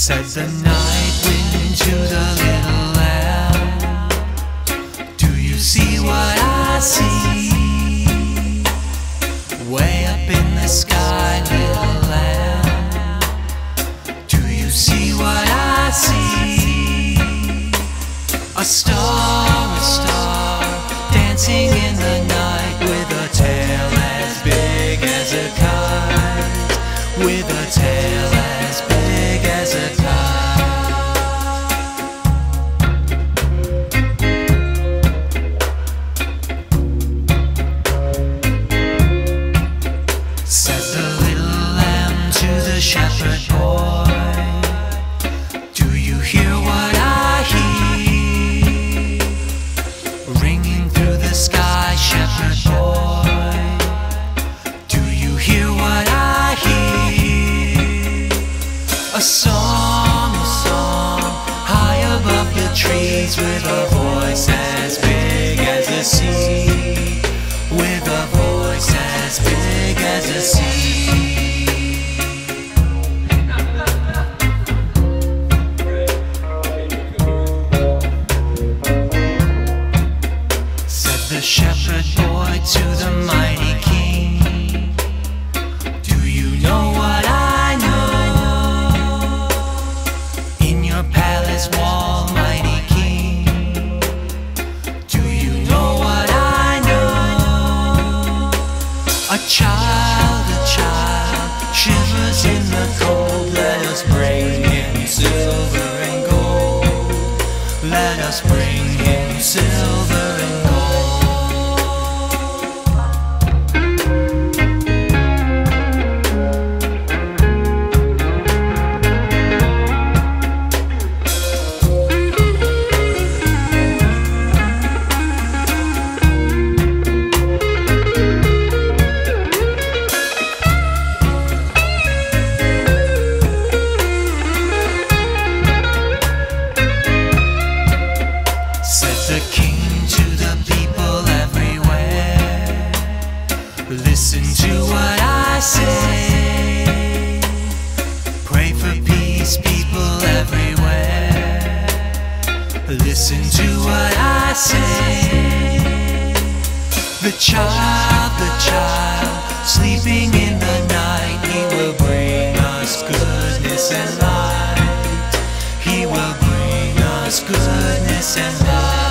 Said the night wind to the little lamb, do you see what I see? Way up in the sky, little lamb, do you see what I see? A star, dancing in the night, with a tail as big as a kite, with a tail as big as a kite. Said the little lamb to the shepherd boy, do you hear what I hear? Ringing through the sky, shepherd boy, do you hear what I hear? A song, high above the trees, with a voice as big as the sea, with a voice as big as the sea. Said the shepherd boy to the mighty king, do you know what I know? In your palace wall, mighty king, do you know what I know? A child shivers in the cold. Let us bring him silver and gold. Let us bring him silver and gold. The king to the people everywhere, listen to what I say. Pray for peace, people everywhere, listen to what I say. The child, sleeping in the night, he will bring us goodness and light. He will bring us goodness and light.